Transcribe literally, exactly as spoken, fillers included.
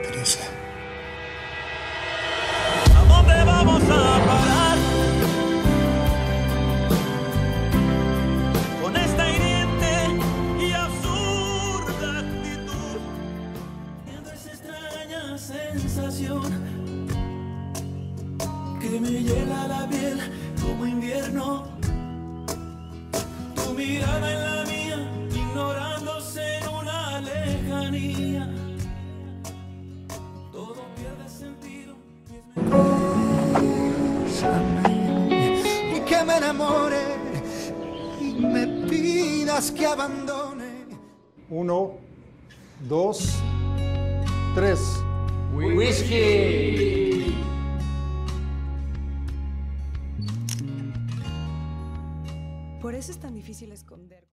Teresa. ¿A dónde vamos a parar? Con esta hiriente y absurda actitud. Siento esa extraña sensación que me hiela la piel como invierno. Tu mirada en la mía, ignorándose en una lejanía. Todo pierde sentido. Y que me enamore y me pidas que abandone. Uno, dos, tres. Whisky. Por eso es tan difícil esconder.